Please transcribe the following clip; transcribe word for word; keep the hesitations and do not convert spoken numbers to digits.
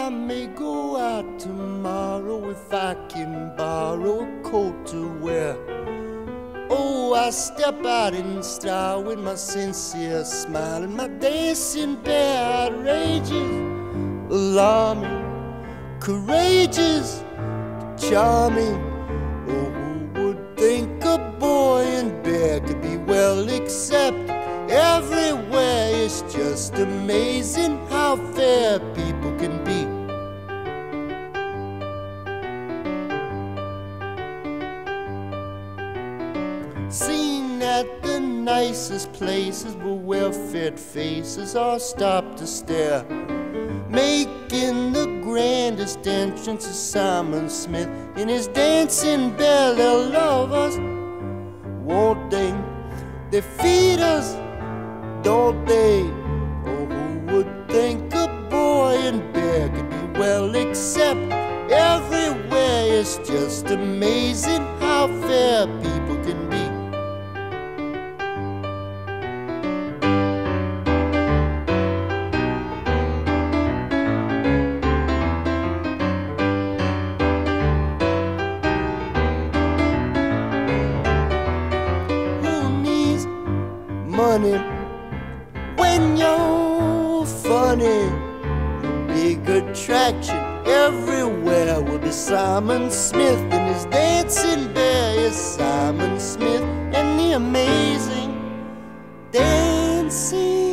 I may go out tomorrow if I can borrow a coat to wear. Oh, I step out in style with my sincere smile and my dancing bear, outrageous, alarming, courageous, charming. Oh, who would think a boy in bear could be well accepted everywhere? It's just amazing how fair people can be. Seen at the nicest places where well-fed faces all stop to stare, making the grandest entrance is Simon Smith in his dancing bear. They'll love us, won't they? They feed us, don't they? Oh, who would think a boy in bear could be well accepted everywhere? It's just amazing how fair people can be. When you're funny, big attraction everywhere will be Simon Smith and his dancing bear. Yes, Simon Smith and the amazing dancing